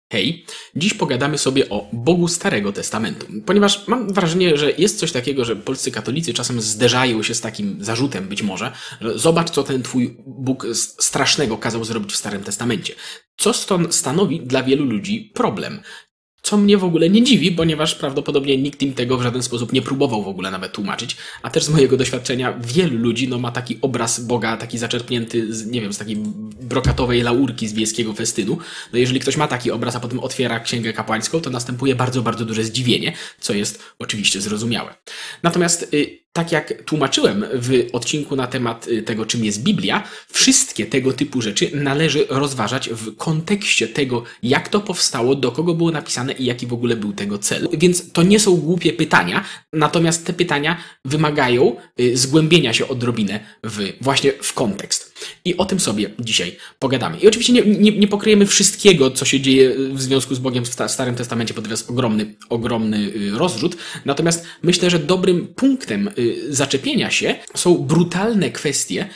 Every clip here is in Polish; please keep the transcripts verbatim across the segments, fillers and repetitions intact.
Hej, dziś pogadamy sobie o Bogu Starego Testamentu, ponieważ mam wrażenie, że jest coś takiego, że polscy katolicy czasem zderzają się z takim zarzutem być może, że zobacz, co ten twój Bóg strasznego kazał zrobić w Starym Testamencie. Co stąd stanowi dla wielu ludzi problem. Co mnie w ogóle nie dziwi, ponieważ prawdopodobnie nikt im tego w żaden sposób nie próbował w ogóle nawet tłumaczyć, a też z mojego doświadczenia wielu ludzi no, ma taki obraz Boga, taki zaczerpnięty z, nie wiem, z takiej brokatowej laurki z wiejskiego festynu. No jeżeli ktoś ma taki obraz, a potem otwiera księgę kapłańską, to następuje bardzo, bardzo duże zdziwienie, co jest oczywiście zrozumiałe. Natomiast y, tak jak tłumaczyłem w odcinku na temat tego, czym jest Biblia, wszystkie tego typu rzeczy należy rozważać w kontekście tego, jak to powstało, do kogo było napisane i jaki w ogóle był tego cel. Więc to nie są głupie pytania, natomiast te pytania wymagają zgłębienia się odrobinę w, właśnie w kontekst. I o tym sobie dzisiaj pogadamy. I oczywiście nie, nie, nie pokryjemy wszystkiego, co się dzieje w związku z Bogiem w Starym Testamencie, bo to jest ogromny, ogromny rozrzut. Natomiast myślę, że dobrym punktem zaczepienia się są brutalne kwestie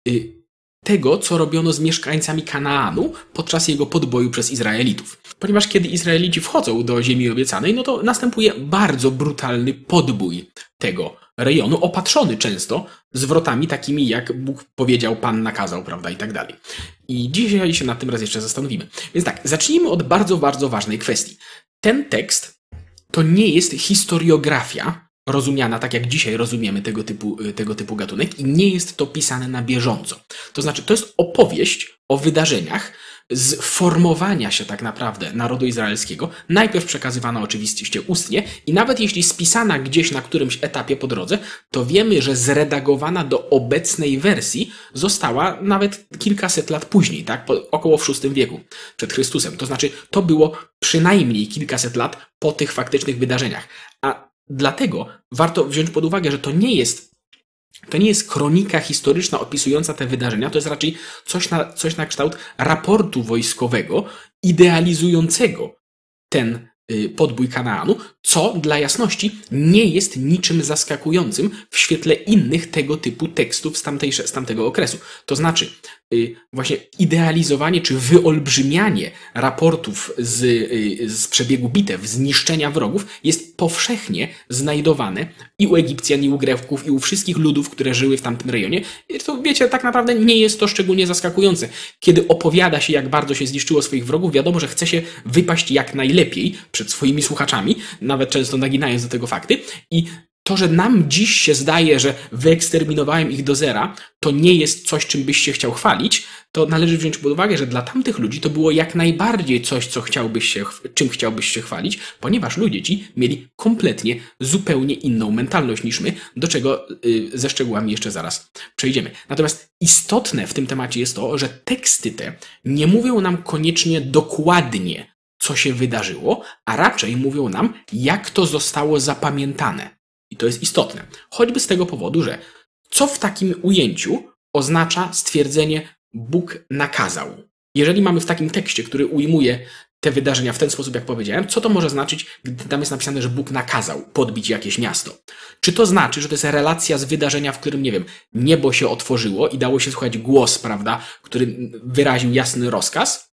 tego, co robiono z mieszkańcami Kanaanu podczas jego podboju przez Izraelitów. Ponieważ kiedy Izraelici wchodzą do ziemi obiecanej, no to następuje bardzo brutalny podbój tego rejonu, opatrzony często zwrotami takimi, jak Bóg powiedział, Pan nakazał, prawda, i tak dalej. I dzisiaj się nad tym raz jeszcze zastanowimy. Więc tak, zacznijmy od bardzo, bardzo ważnej kwestii. Ten tekst to nie jest historiografia, rozumiana tak jak dzisiaj rozumiemy tego typu, tego typu gatunek i nie jest to pisane na bieżąco. To znaczy, to jest opowieść o wydarzeniach z formowania się tak naprawdę narodu izraelskiego, najpierw przekazywana oczywiście ustnie i nawet jeśli spisana gdzieś na którymś etapie po drodze, to wiemy, że zredagowana do obecnej wersji została nawet kilkaset lat później, tak? Po, około w szóstym wieku przed Chrystusem. To znaczy, to było przynajmniej kilkaset lat po tych faktycznych wydarzeniach. A dlatego warto wziąć pod uwagę, że to nie jest To nie jest kronika historyczna opisująca te wydarzenia, to jest raczej coś na, coś na kształt raportu wojskowego idealizującego ten y, podbój Kanaanu, co dla jasności nie jest niczym zaskakującym w świetle innych tego typu tekstów z, tamtej, z tamtego okresu. To znaczy y, właśnie idealizowanie czy wyolbrzymianie raportów z, y, z przebiegu bitew, zniszczenia wrogów jest powszechnie znajdowane i u Egipcjan, i u Greków, i u wszystkich ludów, które żyły w tamtym rejonie. I to wiecie, tak naprawdę nie jest to szczególnie zaskakujące. Kiedy opowiada się, jak bardzo się zniszczyło swoich wrogów, wiadomo, że chce się wypaść jak najlepiej przed swoimi słuchaczami, nawet często naginając do tego fakty. I to, że nam dziś się zdaje, że wyeksterminowałem ich do zera, to nie jest coś, czym byś się chciał chwalić, to należy wziąć pod uwagę, że dla tamtych ludzi to było jak najbardziej coś, co chciałbyś się, czym chciałbyś się chwalić, ponieważ ludzie ci mieli kompletnie, zupełnie inną mentalność niż my, do czego yy, ze szczegółami jeszcze zaraz przejdziemy. Natomiast istotne w tym temacie jest to, że teksty te nie mówią nam koniecznie dokładnie, co się wydarzyło, a raczej mówią nam, jak to zostało zapamiętane. I to jest istotne. Choćby z tego powodu, że co w takim ujęciu oznacza stwierdzenie Bóg nakazał? Jeżeli mamy w takim tekście, który ujmuje te wydarzenia w ten sposób, jak powiedziałem, co to może znaczyć, gdy tam jest napisane, że Bóg nakazał podbić jakieś miasto? Czy to znaczy, że to jest relacja z wydarzenia, w którym, nie wiem, niebo się otworzyło i dało się słuchać głos, prawda, który wyraził jasny rozkaz?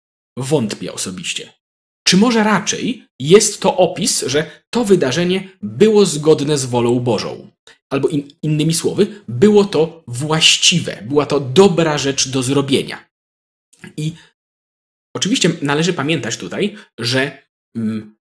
Wątpię osobiście. Czy może raczej jest to opis, że to wydarzenie było zgodne z wolą Bożą? Albo in, innymi słowy, było to właściwe, była to dobra rzecz do zrobienia. I oczywiście należy pamiętać tutaj, że mm,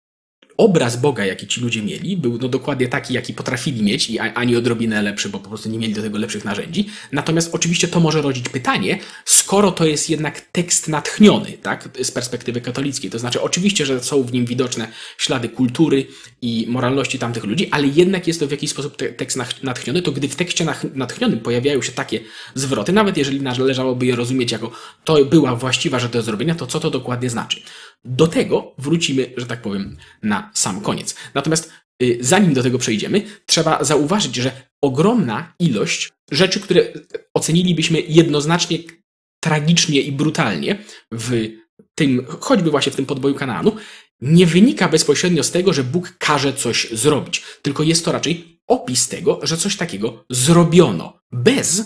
obraz Boga, jaki ci ludzie mieli, był no dokładnie taki, jaki potrafili mieć i ani odrobinę lepszy, bo po prostu nie mieli do tego lepszych narzędzi. Natomiast oczywiście to może rodzić pytanie, skoro to jest jednak tekst natchniony, tak, z perspektywy katolickiej. To znaczy oczywiście, że są w nim widoczne ślady kultury i moralności tamtych ludzi, ale jednak jest to w jakiś sposób te- tekst natchniony, to gdy w tekście natchnionym pojawiają się takie zwroty, nawet jeżeli należałoby je rozumieć jako to była właściwa rzecz do zrobienia, to co to dokładnie znaczy? Do tego wrócimy, że tak powiem, na sam koniec. Natomiast y, zanim do tego przejdziemy, trzeba zauważyć, że ogromna ilość rzeczy, które ocenilibyśmy jednoznacznie tragicznie i brutalnie w tym, choćby właśnie w tym podboju Kanaanu, nie wynika bezpośrednio z tego, że Bóg każe coś zrobić, tylko jest to raczej opis tego, że coś takiego zrobiono, bez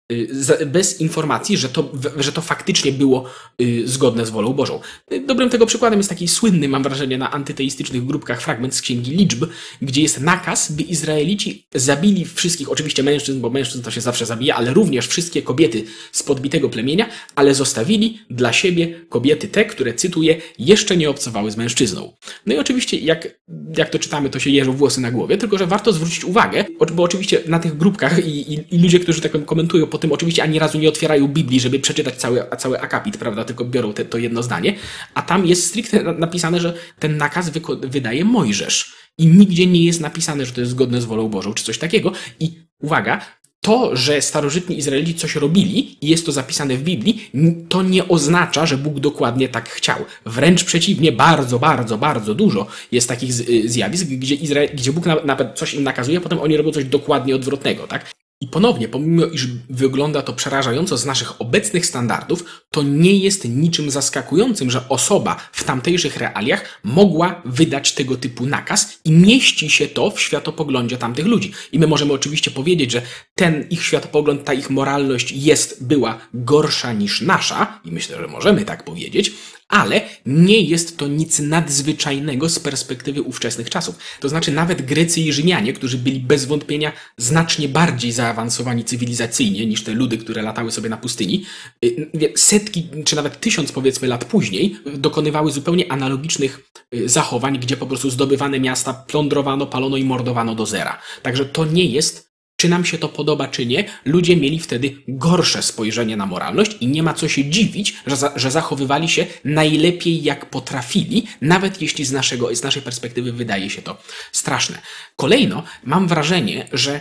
bez informacji, że to, że to faktycznie było zgodne z wolą Bożą. Dobrym tego przykładem jest taki słynny, mam wrażenie, na antyteistycznych grupkach fragment z Księgi Liczb, gdzie jest nakaz, by Izraelici zabili wszystkich, oczywiście mężczyzn, bo mężczyzn to się zawsze zabija, ale również wszystkie kobiety z podbitego plemienia, ale zostawili dla siebie kobiety te, które, cytuję, jeszcze nie obcowały z mężczyzną. No i oczywiście, jak, jak to czytamy, to się jeżą włosy na głowie, tylko że warto zwrócić uwagę, bo oczywiście na tych grupkach i, i, i ludzie, którzy tak komentują, po tym oczywiście ani razu nie otwierają Biblii, żeby przeczytać cały, cały akapit, prawda, tylko biorą te, to jedno zdanie, a tam jest stricte napisane, że ten nakaz wydaje Mojżesz i nigdzie nie jest napisane, że to jest zgodne z wolą Bożą, czy coś takiego. I uwaga, to, że starożytni Izraelici coś robili i jest to zapisane w Biblii, to nie oznacza, że Bóg dokładnie tak chciał. Wręcz przeciwnie, bardzo, bardzo, bardzo dużo jest takich zjawisk, gdzie, Izrael, gdzie Bóg nawet coś im nakazuje, a potem oni robią coś dokładnie odwrotnego, tak? I ponownie, pomimo iż wygląda to przerażająco z naszych obecnych standardów, to nie jest niczym zaskakującym, że osoba w tamtejszych realiach mogła wydać tego typu nakaz i mieści się to w światopoglądzie tamtych ludzi. I my możemy oczywiście powiedzieć, że ten ich światopogląd, ta ich moralność jest, była gorsza niż nasza, i myślę, że możemy tak powiedzieć, ale nie jest to nic nadzwyczajnego z perspektywy ówczesnych czasów. To znaczy nawet Grecy i Rzymianie, którzy byli bez wątpienia znacznie bardziej zaawansowani cywilizacyjnie niż te ludy, które latały sobie na pustyni, setki czy nawet tysiąc powiedzmy lat później dokonywały zupełnie analogicznych zachowań, gdzie po prostu zdobywane miasta plądrowano, palono i mordowano do zera. Także to nie jest, czy nam się to podoba, czy nie, ludzie mieli wtedy gorsze spojrzenie na moralność i nie ma co się dziwić, że, za, że zachowywali się najlepiej jak potrafili, nawet jeśli z, naszego, z naszej perspektywy wydaje się to straszne. Kolejno, mam wrażenie, że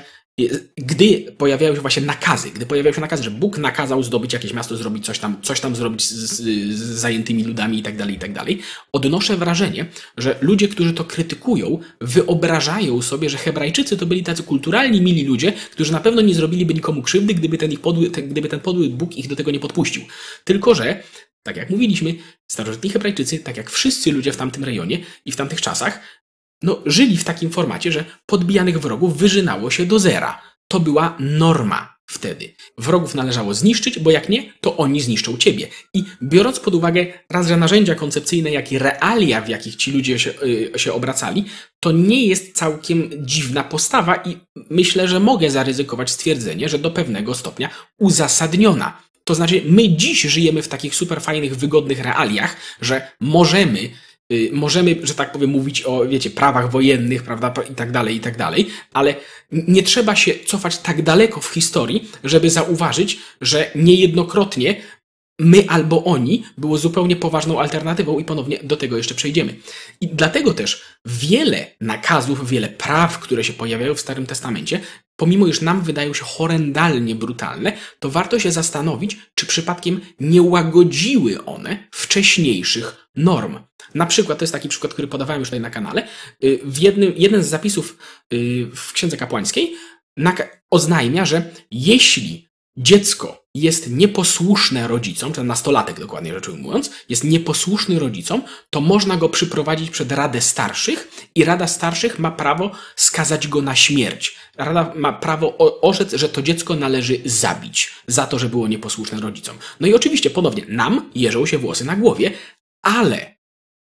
gdy pojawiają się właśnie nakazy, gdy pojawiają się nakazy, że Bóg nakazał zdobyć jakieś miasto, zrobić coś tam, coś tam zrobić z, z, z zajętymi ludami i tak dalej, i tak dalej, odnoszę wrażenie, że ludzie, którzy to krytykują, wyobrażają sobie, że Hebrajczycy to byli tacy kulturalni, mili ludzie, którzy na pewno nie zrobiliby nikomu krzywdy, gdyby ten, ich podły, gdyby ten podły Bóg ich do tego nie podpuścił. Tylko że, tak jak mówiliśmy, starożytni Hebrajczycy, tak jak wszyscy ludzie w tamtym rejonie i w tamtych czasach, no, żyli w takim formacie, że podbijanych wrogów wyżynało się do zera. To była norma wtedy. Wrogów należało zniszczyć, bo jak nie, to oni zniszczą ciebie. I biorąc pod uwagę raz, że narzędzia koncepcyjne, jak i realia, w jakich ci ludzie się, yy, się obracali, to nie jest całkiem dziwna postawa i myślę, że mogę zaryzykować stwierdzenie, że do pewnego stopnia uzasadniona. To znaczy, my dziś żyjemy w takich super fajnych, wygodnych realiach, że możemy Możemy, że tak powiem, mówić o, wiecie, prawach wojennych, prawda, i tak dalej, i tak dalej, ale nie trzeba się cofać tak daleko w historii, żeby zauważyć, że niejednokrotnie my albo oni było zupełnie poważną alternatywą i ponownie do tego jeszcze przejdziemy. I dlatego też wiele nakazów, wiele praw, które się pojawiają w Starym Testamencie, pomimo iż nam wydają się horrendalnie brutalne, to warto się zastanowić, czy przypadkiem nie łagodziły one wcześniejszych norm. Na przykład, to jest taki przykład, który podawałem już tutaj na kanale, w jednym, jeden z zapisów w Księdze Kapłańskiej oznajmia, że jeśli dziecko jest nieposłuszne rodzicom, czy nastolatek dokładnie rzecz ujmując, jest nieposłuszny rodzicom, to można go przyprowadzić przed Radę Starszych i Rada Starszych ma prawo skazać go na śmierć. Rada ma prawo orzec, że to dziecko należy zabić za to, że było nieposłuszne rodzicom. No i oczywiście ponownie nam jeżą się włosy na głowie, ale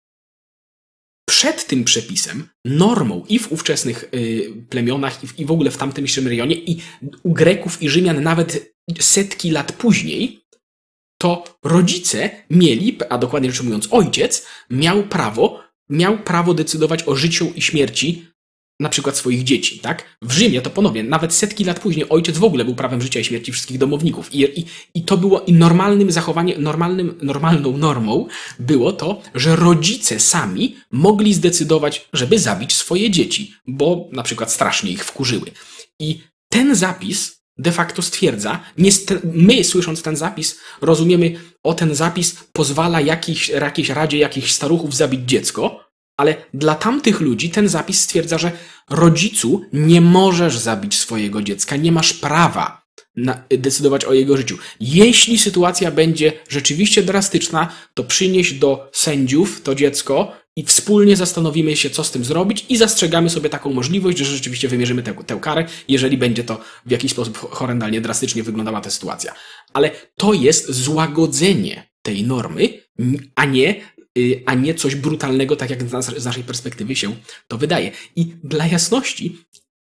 przed tym przepisem normą i w ówczesnych y, plemionach i w, i w ogóle w tamtym rejonie i u Greków i Rzymian nawet setki lat później, to rodzice mieli, a dokładnie rzecz ujmując ojciec, miał prawo, miał prawo decydować o życiu i śmierci na przykład swoich dzieci, tak? W Rzymie to ponownie, nawet setki lat później ojciec w ogóle był prawem życia i śmierci wszystkich domowników. I, i, i to było i normalnym zachowaniem, normalnym, normalną normą było to, że rodzice sami mogli zdecydować, żeby zabić swoje dzieci, bo na przykład strasznie ich wkurzyły. I ten zapis de facto stwierdza, nie st- my słysząc ten zapis rozumiemy, o ten zapis pozwala jakiejś, jakiejś radzie, jakichś staruchów zabić dziecko, ale dla tamtych ludzi ten zapis stwierdza, że rodzicu nie możesz zabić swojego dziecka, nie masz prawa na, decydować o jego życiu. Jeśli sytuacja będzie rzeczywiście drastyczna, to przynieś do sędziów to dziecko i wspólnie zastanowimy się, co z tym zrobić i zastrzegamy sobie taką możliwość, że rzeczywiście wymierzymy tę, tę karę, jeżeli będzie to w jakiś sposób horrendalnie, drastycznie wyglądała ta sytuacja. Ale to jest złagodzenie tej normy, a nie, a nie coś brutalnego, tak jak z naszej perspektywy się to wydaje. I dla jasności,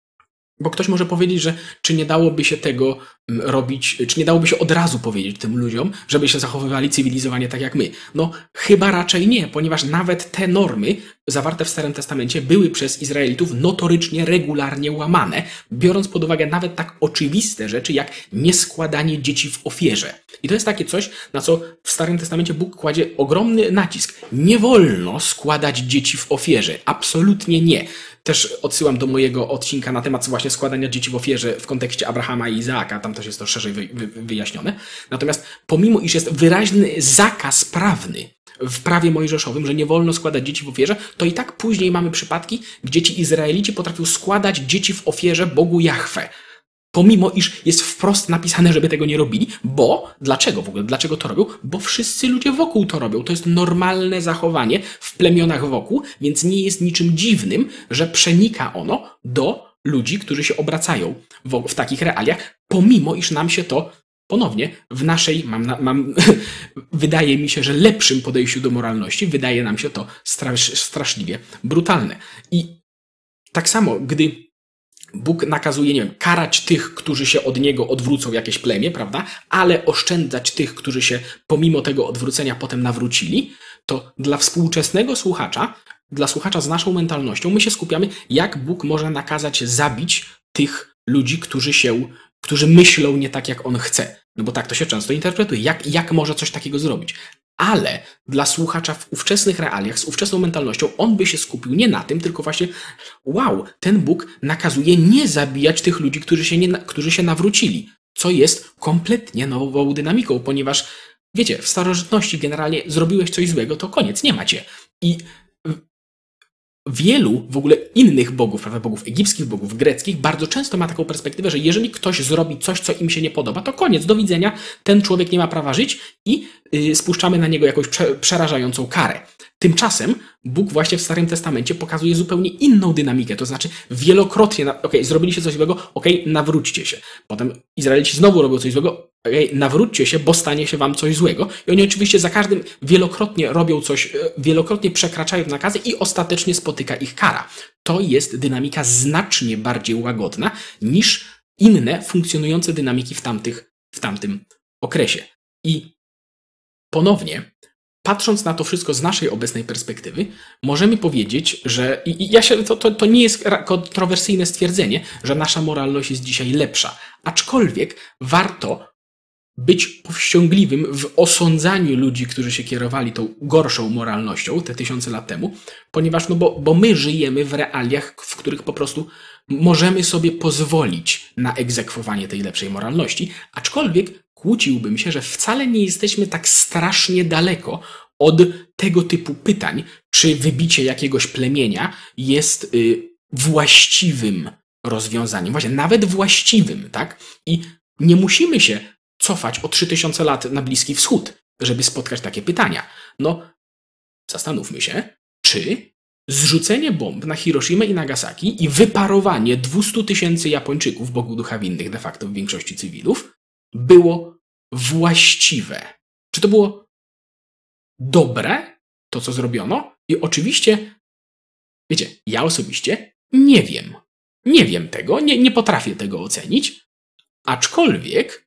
bo ktoś może powiedzieć, że czy nie dałoby się tego robić, czy nie dałoby się od razu powiedzieć tym ludziom, żeby się zachowywali cywilizowanie tak jak my. No chyba raczej nie, ponieważ nawet te normy zawarte w Starym Testamencie były przez Izraelitów notorycznie, regularnie łamane, biorąc pod uwagę nawet tak oczywiste rzeczy jak nieskładanie dzieci w ofierze. I to jest takie coś, na co w Starym Testamencie Bóg kładzie ogromny nacisk. Nie wolno składać dzieci w ofierze. Absolutnie nie. Też odsyłam do mojego odcinka na temat właśnie składania dzieci w ofierze w kontekście Abrahama i Izaaka. Tam też jest to szerzej wy, wy, wyjaśnione. Natomiast pomimo, iż jest wyraźny zakaz prawny w prawie mojżeszowym, że nie wolno składać dzieci w ofierze, to i tak później mamy przypadki, gdzie ci Izraelici potrafią składać dzieci w ofierze Bogu Jahwe. Pomimo, iż jest wprost napisane, żeby tego nie robili, bo, dlaczego w ogóle, dlaczego to robią? Bo wszyscy ludzie wokół to robią. To jest normalne zachowanie w plemionach wokół, więc nie jest niczym dziwnym, że przenika ono do ludzi, którzy się obracają w, w takich realiach, pomimo, iż nam się to ponownie w naszej, mam, mam wydaje mi się, że lepszym podejściu do moralności, wydaje nam się to strasz, straszliwie brutalne. I tak samo, gdy Bóg nakazuje, nie wiem, karać tych, którzy się od Niego odwrócą, jakieś plemię, prawda? Ale oszczędzać tych, którzy się pomimo tego odwrócenia potem nawrócili, to dla współczesnego słuchacza, dla słuchacza z naszą mentalnością, my się skupiamy, jak Bóg może nakazać zabić tych ludzi, którzy się, którzy myślą nie tak, jak On chce. No bo tak to się często interpretuje. Jak, jak może coś takiego zrobić? Ale dla słuchacza w ówczesnych realiach, z ówczesną mentalnością, on by się skupił nie na tym, tylko właśnie wow, ten Bóg nakazuje nie zabijać tych ludzi, którzy się, nie, którzy się nawrócili, co jest kompletnie nową dynamiką, ponieważ wiecie, w starożytności generalnie zrobiłeś coś złego, to koniec, nie macie. I wielu w ogóle innych bogów, prawda, bogów egipskich, bogów greckich, bardzo często ma taką perspektywę, że jeżeli ktoś zrobi coś, co im się nie podoba, to koniec, do widzenia, ten człowiek nie ma prawa żyć i yy, spuszczamy na niego jakąś prze, przerażającą karę. Tymczasem Bóg właśnie w Starym Testamencie pokazuje zupełnie inną dynamikę, to znaczy wielokrotnie, okej, okay, zrobiliście coś złego, okej, okay, nawróćcie się. Potem Izraelici znowu robią coś złego, okej, okay, nawróćcie się, bo stanie się wam coś złego. I oni oczywiście za każdym wielokrotnie robią coś, wielokrotnie przekraczają nakazy i ostatecznie spotyka ich kara. To jest dynamika znacznie bardziej łagodna niż inne funkcjonujące dynamiki w, tamtych, w tamtym okresie. I ponownie, patrząc na to wszystko z naszej obecnej perspektywy, możemy powiedzieć, że i, i ja się, to, to, to nie jest kontrowersyjne stwierdzenie, że nasza moralność jest dzisiaj lepsza. Aczkolwiek warto być powściągliwym w osądzaniu ludzi, którzy się kierowali tą gorszą moralnością te tysiące lat temu, ponieważ no bo, bo my żyjemy w realiach, w których po prostu możemy sobie pozwolić na egzekwowanie tej lepszej moralności, aczkolwiek kłóciłbym się, że wcale nie jesteśmy tak strasznie daleko od tego typu pytań, czy wybicie jakiegoś plemienia jest y, właściwym rozwiązaniem. Właśnie, nawet właściwym, tak? I nie musimy się cofać o trzy tysiące lat na Bliski Wschód, żeby spotkać takie pytania. No, zastanówmy się, czy zrzucenie bomb na Hiroshimę i Nagasaki i wyparowanie dwieście tysięcy Japończyków, Bogu ducha winnych, de facto w większości cywilów, było właściwe. Czy to było dobre, to co zrobiono? I oczywiście, wiecie, ja osobiście nie wiem. Nie wiem tego, nie, nie potrafię tego ocenić, aczkolwiek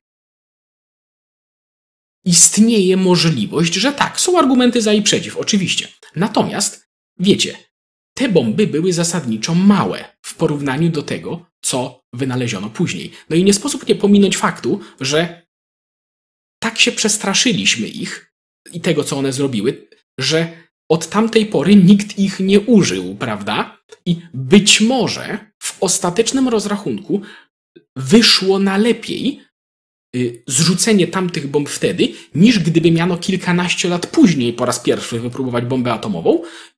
istnieje możliwość, że tak, są argumenty za i przeciw, oczywiście. Natomiast, wiecie, te bomby były zasadniczo małe w porównaniu do tego, co wynaleziono później. No i nie sposób nie pominąć faktu, że tak się przestraszyliśmy ich i tego, co one zrobiły, że od tamtej pory nikt ich nie użył, prawda? I być może w ostatecznym rozrachunku wyszło na lepiej y, zrzucenie tamtych bomb wtedy, niż gdyby miano kilkanaście lat później po raz pierwszy wypróbować bombę atomową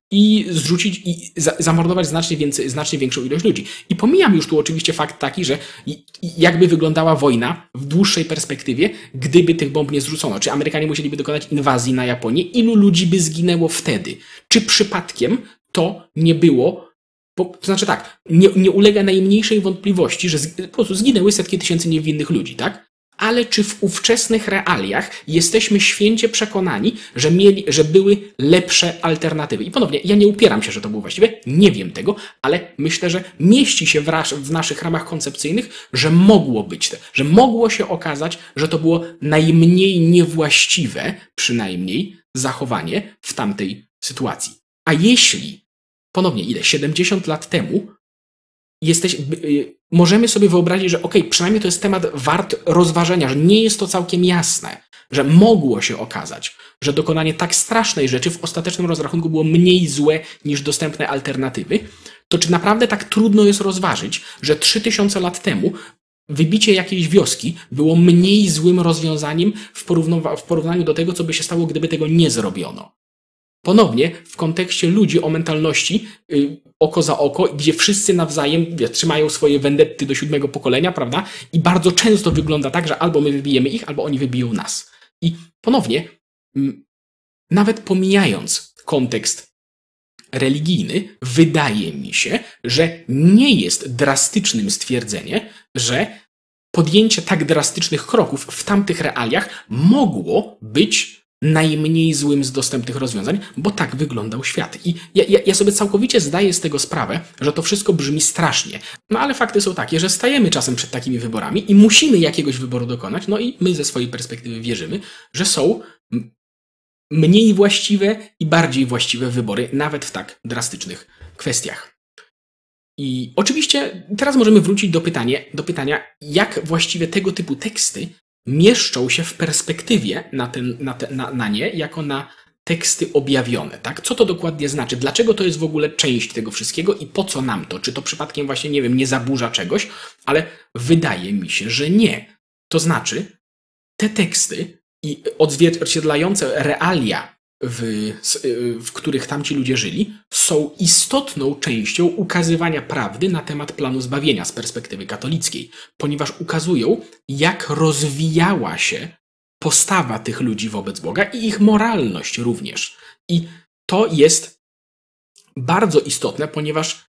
i zrzucić i za, zamordować znacznie, więcej, znacznie większą ilość ludzi. I pomijam już tu oczywiście fakt taki, że jakby wyglądała wojna w dłuższej perspektywie, gdyby tych bomb nie zrzucono. Czy Amerykanie musieliby dokonać inwazji na Japonię? Ilu ludzi by zginęło wtedy? Czy przypadkiem to nie było, bo, to znaczy tak, nie, nie ulega najmniejszej wątpliwości, że z, po prostu zginęły setki tysięcy niewinnych ludzi, tak? Ale czy w ówczesnych realiach jesteśmy święcie przekonani, że, mieli, że były lepsze alternatywy? I ponownie, ja nie upieram się, że to było właściwe, nie wiem tego, ale myślę, że mieści się w, rasz, w naszych ramach koncepcyjnych, że mogło być te, że mogło się okazać, że to było najmniej niewłaściwe, przynajmniej, zachowanie w tamtej sytuacji. A jeśli, ponownie ile, siedemdziesiąt lat temu, jesteś, yy, możemy sobie wyobrazić, że okej, okay, przynajmniej to jest temat wart rozważenia, że nie jest to całkiem jasne, że mogło się okazać, że dokonanie tak strasznej rzeczy w ostatecznym rozrachunku było mniej złe niż dostępne alternatywy, to czy naprawdę tak trudno jest rozważyć, że trzy tysiące lat temu wybicie jakiejś wioski było mniej złym rozwiązaniem w, porówno- w porównaniu do tego, co by się stało, gdyby tego nie zrobiono? Ponownie w kontekście ludzi o mentalności yy, oko za oko, gdzie wszyscy nawzajem wie, trzymają swoje wendetty do siódmego pokolenia, prawda? I bardzo często wygląda tak, że albo my wybijemy ich, albo oni wybiją nas. I ponownie, yy, nawet pomijając kontekst religijny, wydaje mi się, że nie jest drastycznym stwierdzenie, że podjęcie tak drastycznych kroków w tamtych realiach mogło być najmniej złym z dostępnych rozwiązań, bo tak wyglądał świat. I ja, ja, ja sobie całkowicie zdaję z tego sprawę, że to wszystko brzmi strasznie. No ale fakty są takie, że stajemy czasem przed takimi wyborami i musimy jakiegoś wyboru dokonać, no i my ze swojej perspektywy wierzymy, że są mniej właściwe i bardziej właściwe wybory, nawet w tak drastycznych kwestiach. I oczywiście teraz możemy wrócić do, pytanie, do pytania, jak właściwie tego typu teksty mieszczą się w perspektywie na, ten, na, te, na, na nie, jako na teksty objawione. Tak? Co to dokładnie znaczy? Dlaczego to jest w ogóle część tego wszystkiego i po co nam to? Czy to przypadkiem właśnie, nie wiem, nie zaburza czegoś? Ale wydaje mi się, że nie. To znaczy, te teksty i odzwierciedlające realia, w, w których tamci ludzie żyli, są istotną częścią ukazywania prawdy na temat planu zbawienia z perspektywy katolickiej, ponieważ ukazują, jak rozwijała się postawa tych ludzi wobec Boga i ich moralność również. I to jest bardzo istotne, ponieważ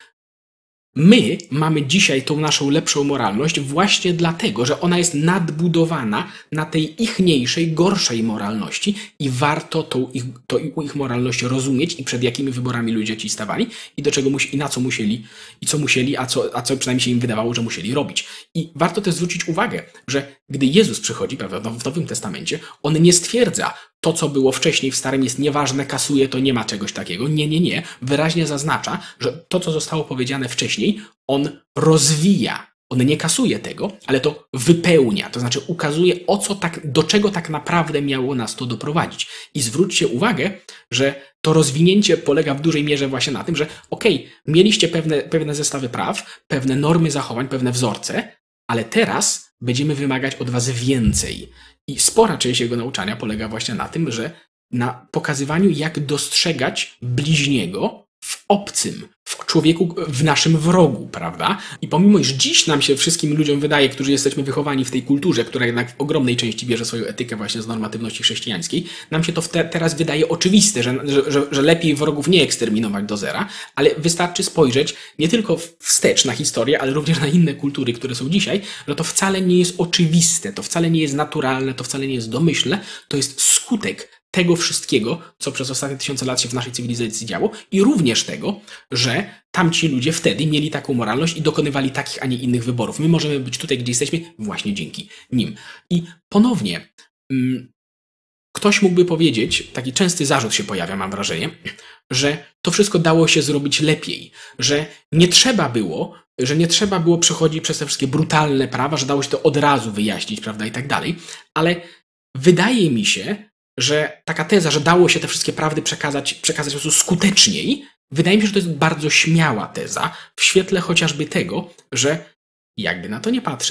my mamy dzisiaj tą naszą lepszą moralność właśnie dlatego, że ona jest nadbudowana na tej ichniejszej, gorszej moralności i warto tą ich, tą ich moralność rozumieć i przed jakimi wyborami ludzie ci stawali i do czego musi, i na co musieli, i co musieli, a co, a co przynajmniej się im wydawało, że musieli robić. I warto też zwrócić uwagę, że gdy Jezus przychodzi, prawda, w Nowym Testamencie, on nie stwierdza, to, co było wcześniej w Starym jest nieważne, kasuje, to nie ma czegoś takiego. Nie, nie, nie. Wyraźnie zaznacza, że to, co zostało powiedziane wcześniej, on rozwija. On nie kasuje tego, ale to wypełnia. To znaczy ukazuje, o co tak, do czego tak naprawdę miało nas to doprowadzić. I zwróćcie uwagę, że to rozwinięcie polega w dużej mierze właśnie na tym, że okej, okay, mieliście pewne, pewne zestawy praw, pewne normy zachowań, pewne wzorce, ale teraz będziemy wymagać od was więcej. I spora część jego nauczania polega właśnie na tym, że na pokazywaniu, jak dostrzegać bliźniego w obcym, w człowieku, w naszym wrogu, prawda? I pomimo, iż dziś nam się wszystkim ludziom wydaje, którzy jesteśmy wychowani w tej kulturze, która jednak w ogromnej części bierze swoją etykę właśnie z normatywności chrześcijańskiej, nam się to te, teraz wydaje oczywiste, że, że, że lepiej wrogów nie eksterminować do zera, ale wystarczy spojrzeć nie tylko wstecz na historię, ale również na inne kultury, które są dzisiaj, że to wcale nie jest oczywiste, to wcale nie jest naturalne, to wcale nie jest domyślne, to jest skutek tego wszystkiego, co przez ostatnie tysiące lat się w naszej cywilizacji działo i również tego, że tamci ludzie wtedy mieli taką moralność i dokonywali takich, a nie innych wyborów. My możemy być tutaj, gdzie jesteśmy właśnie dzięki nim. I ponownie mm, ktoś mógłby powiedzieć, taki częsty zarzut się pojawia, mam wrażenie, że to wszystko dało się zrobić lepiej, że nie trzeba było, że nie trzeba było przechodzić przez te wszystkie brutalne prawa, że dało się to od razu wyjaśnić, prawda, i tak dalej, ale wydaje mi się, że taka teza, że dało się te wszystkie prawdy przekazać, przekazać po prostu skuteczniej, wydaje mi się, że to jest bardzo śmiała teza w świetle chociażby tego, że jakby na to nie patrzeć,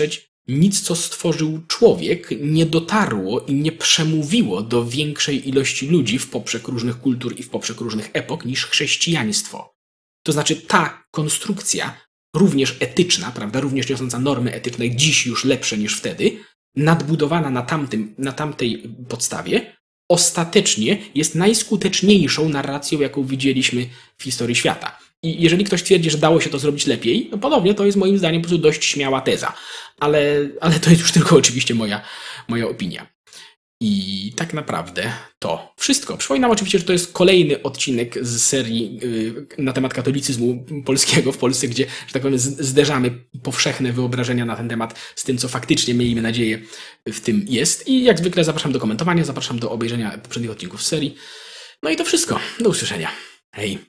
nic, co stworzył człowiek, nie dotarło i nie przemówiło do większej ilości ludzi w poprzek różnych kultur i w poprzek różnych epok niż chrześcijaństwo. To znaczy ta konstrukcja, również etyczna, prawda, również niosąca normy etyczne, dziś już lepsze niż wtedy, nadbudowana na, tamtym, na tamtej podstawie, ostatecznie jest najskuteczniejszą narracją, jaką widzieliśmy w historii świata. I jeżeli ktoś twierdzi, że dało się to zrobić lepiej, no ponownie to jest moim zdaniem po prostu dość śmiała teza. Ale, ale to jest już tylko oczywiście moja, moja opinia. I tak naprawdę to wszystko. Przypominam oczywiście, że to jest kolejny odcinek z serii yy, na temat katolicyzmu polskiego w Polsce, gdzie, że tak powiem, zderzamy powszechne wyobrażenia na ten temat z tym, co faktycznie, miejmy nadzieję, w tym jest. I jak zwykle zapraszam do komentowania, zapraszam do obejrzenia poprzednich odcinków z serii. No i to wszystko. Do usłyszenia. Hej!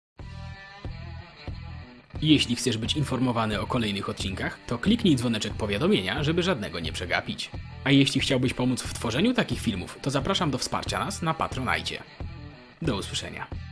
Jeśli chcesz być informowany o kolejnych odcinkach, to kliknij dzwoneczek powiadomienia, żeby żadnego nie przegapić. A jeśli chciałbyś pomóc w tworzeniu takich filmów, to zapraszam do wsparcia nas na Patronite. Do usłyszenia.